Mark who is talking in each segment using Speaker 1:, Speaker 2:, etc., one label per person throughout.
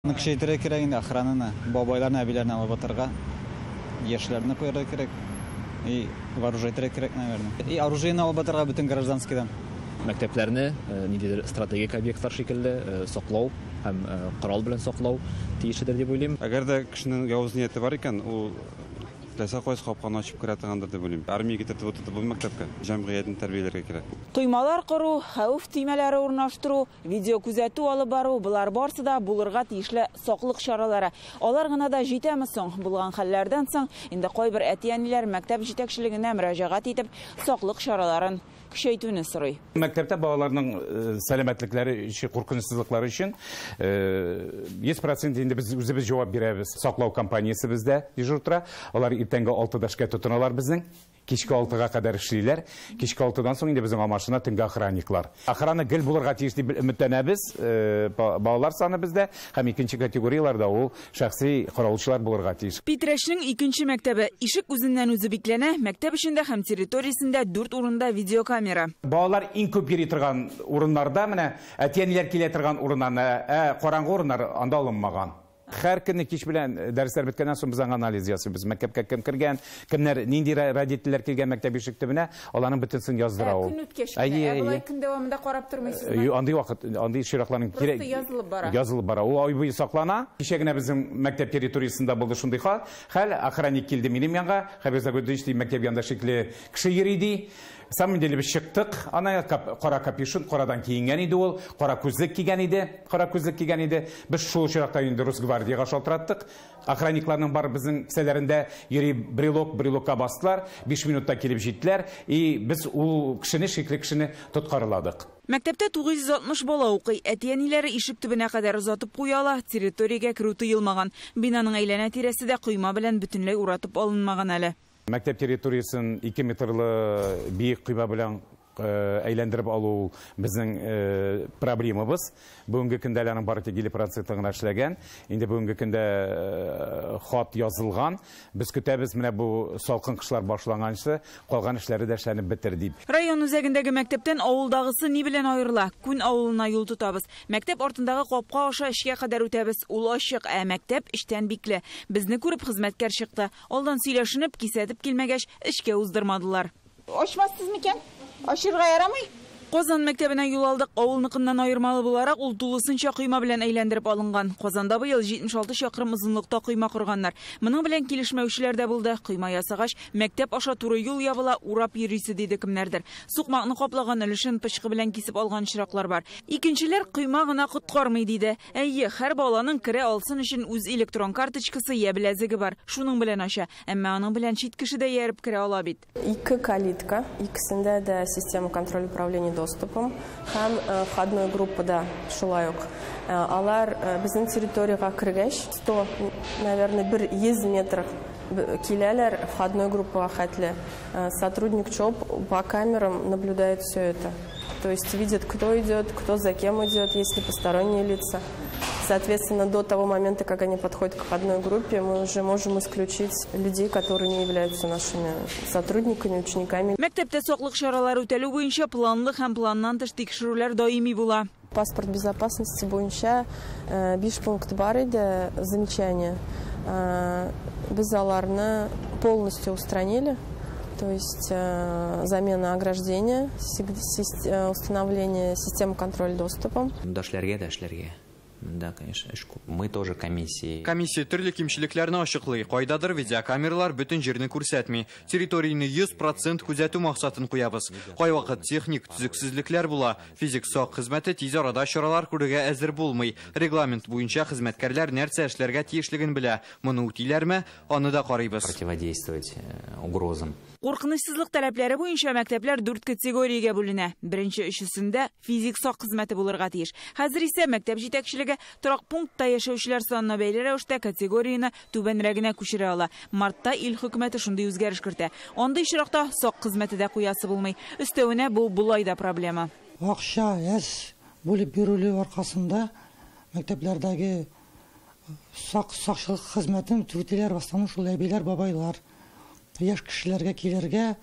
Speaker 1: Күшейттере керек инде охрананы, бабайларны, әбиләрне алып атырга, яшьләрне куярга керек. И вооружение керек, наверное. И оружиены алып атырга бүтән гражданскийдан.
Speaker 2: Мәктәпләрне ниндидер стратегик объектлар шикелле саклау һәм корал белән саклау тиешедер дип уйлыйм.
Speaker 3: Әгәр дә кешенең явыз нияте бар икән, ул теләсә кайсы капканы ачып керә торгандыр дип уйлыйм. Армиягә китеп утырды бу мәктәпкә, җәмгыятьне тәрбияләргә кирәк.
Speaker 4: Коймалар кору, хәвеф төймәләре урнаштыру, видео күзәтү алып бару, булар барсы да булырга тиешле саклык чаралары. Алар гына да җитәме соң? Булган хәлләрдән соң инде кайбер әти-әниләр мәктәп җитәкчелегенә мөрәҗәгать итеп саклык чараларын күчәйтүне сорый.
Speaker 5: Мәктәптә балаларның сәламәтлекләре өчен, куркынычсызлыклары өчен 100% инде без үзебез җавап бирәбез. Саклау компаниясе бездә дежур тора. Алар иртәнге 6-да эшкә тотыналар безнең. Кичке 6-га кадәр эшлиләр. Кичке 6-дан соң инде безнең машина төнгә охранниклар. Охрана гел булырга тиеш дип өметләнәбез. Балалар саны бездә һәм икенче категорияләрдә ул шәхси караучылар булырга тиеш.
Speaker 4: Питрәшнең икенче мәктәбе ишек үзеннән үзе бикләнә. Мәктәп эчендә һәм территориясендә 4 урында видеокамера.
Speaker 5: Балалар иң күп йөри торган урыннарда менә әти-әниләр килә торган урыннарны, караңгы урыннар анда алынмаган. Һәр көнне кич белән дәресләр беткәннән соң без анализ ясыйбыз. Мәктәпкә кем кергән, кемнәр нинди родительләр килгән мәктәп ишек төбенә, аларның бөтенсен яздыра ул.
Speaker 4: Көн үткәч, булай көн дәвамында карап тормыйсызмы?
Speaker 5: Андый вакыт, андый чиракларның кирәк язылып бара. Ул ай буе саклана. Кичә генә безнең мәктәп территориясендә булды шундый хәл. Охранник килде минем янга. Хәбәрзагыдыч ди мәктәп янында шикле кеше йөри ди. Самым деле без чыктык. Ана кара капюшон, карадан киенгән иде ул, кара күзлек кигән иде. Без шул чиракта инде Рус гвардиягә шалтыраттык. Охранникларның бар безнең кесәләрендә йөри брелокка бастылар. 5 минутта килеп җиттеләр. И без ул кешене, шикле кешене тоткарладык.
Speaker 4: Мәктәптә 960 бала укый. Әти-әниләре ишек төбенә кадәр озатып куяла, территориягә керү тыелмаган. Бинаның әйләнә-тирәсе дә койма белән бөтенләй уратып алынмаган әле.
Speaker 5: Мәктәп территориясын 2 метрлы биек койма белән әйләндереп алу безнең проблемабыз. Бүгенге көндә аның бары тик 50% гына эшләгән. Инде бүгенге көндә хат язылган. Без көтәбез менә бу салкын кышлар башланганчы калган эшләре дә эшләнеп бетер дип.
Speaker 4: Район үзәгендәге мәктәптән авылдагысы ни белән аерыла? Күн авылына юл тотабыз. Мәктәп артындагы капка аша эшкә кадәр үтәбез. Ул ачык, мәктәп эштән бикле. Безне күреп хезмәткәр чыкты. Алдан сөйләшенеп, кисәтеп килмәгәч, эшкә уздырмадылар.
Speaker 6: Ачмассыз микән? Ачырга ярамый?
Speaker 4: Казан мәктәбенә юл алдык. Авылныкыннан аермалы буларак ул тулысынча койма белән әйләндереп алынган. Казанда быел 76 чакрым озынлыкта койма корганнар. Моның белән килешмәүчеләр дә булды. Койма ясагач, мәктәп аша туры юл ябыла, урап йөрисе диде кемнәрдер. Сукмакны каплаган өлешен пычкы белән кисеп алган чираклар бар. Икенчеләр койма гына коткармый диде. Әйе, һәр баланың керә алсын өчен үз электрон карточкасы я беләзеге бар. Шуның белән ача. Әмма аның белән чит кеше дә ярып керә ала бит.
Speaker 7: Ике калитка, икесендә дә система контроль управления доступом һәм входной группада шулай ук. Алар безнең территорияга кергәч 100, наверное, 100 метр киләләр входной группага хәтле. Сотрудник ЧОП по камерам наблюдает все это. То есть видит, кто идет, кто за кем идет, есть ли посторонние лица. Соответственно, до того момента, как они подходят к входной группе, мы уже можем исключить людей, которые не являются нашими сотрудниками, учениками.
Speaker 4: Мәктәптә саклык чаралары үтәлү буенча планлы һәм планнан тыш тикшерүләр даими була.
Speaker 7: Паспорт безопасности буенча 5 пункт бар иде, замечание. Без аларны полностью устранили. То есть замена ограждения, установление системы контроля доступом.
Speaker 8: Дашләргә. Да, конечно. Мы тоже комиссия.
Speaker 9: Комиссия төрле кимчелекләрне ачыклый. Кайдадыр видеокамералар бөтен җирне күрсәтми. Территорияны 100% күзәтү максатын куябыз. Кайвакыт техник төзексезлекләр була. Физик сак хезмәте тиз арада чаралар күрергә әзер булмый. Регламент буенча хезмәткәрләр нәрсә эшләргә тиешлеген белә. Моны үтиләрме? Аны да карыйбыз.
Speaker 8: Противодействовать угрозам.
Speaker 4: Куркынычсызлык таләпләре буенча мәктәпләр 4 категориягә бүленә. Беренче өчесендә физик сак хезмәте булырга тиеш. Хәзер исә мәктәп җитәкчелеге торак пунктта яшәүчеләр санына бәйле рәвештә категорияны түбәнрәгенә күчерә ала. Мартта ил хөкүмәте шундый үзгәреш кертә. Андый чиракта сак хезмәте дә куясы булмый. Өстәвенә бу булай да проблема.
Speaker 10: Акча яз бүлеп бирүле аркасында мәктәпләрдәге сакчылык хезмәтен түтеләр бастан шул әбиләр, бабайлар, яшь кешеләргә килергә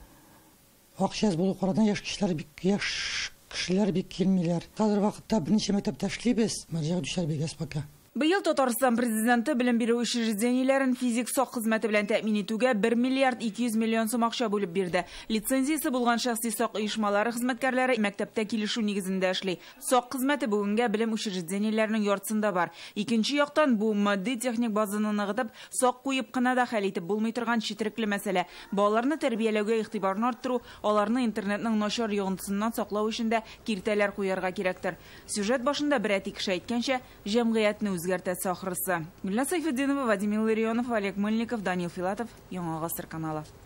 Speaker 10: акча яз булу карадан яшь кешеләр бик килмиләр. Хәзер вакытта берничә мәктәптә эшлибез, мәрҗәгать düşәр бигәс пока.
Speaker 4: Быйыл Татарстан президенты белем бирү учреждениеләрен физик сак хезмәте белән тәэмин итүгә 1 миллиард 200 миллион сум акча бүлеп бирде. Лицензиясе булган шәхси сак оешмалары хезмәткәрләре мәктәптә килешү нигезендә эшли. Сак хезмәте бүгенгә белем учреждениеләренең яртысында бар. Икенче яктан бу матди техник базаны ныгытып, сак куеп кына да хәл итеп булмый торган четерекле мәсьәлә. Балаларны тәрбияләүгә игътибарны арттыру, аларны интернетның начар йогынтысыннан саклау өчен дә киртәләр куярга кирәктер. Сюжет башында бер әти кеше әйткәнчә, җәмгыятьне үзгәртәсе ахрысы. Гөлнар Сайфетдинова, Вадим Илларионов, Олег Мыльников, Данил Филатов, Яңа Гасыр каналы.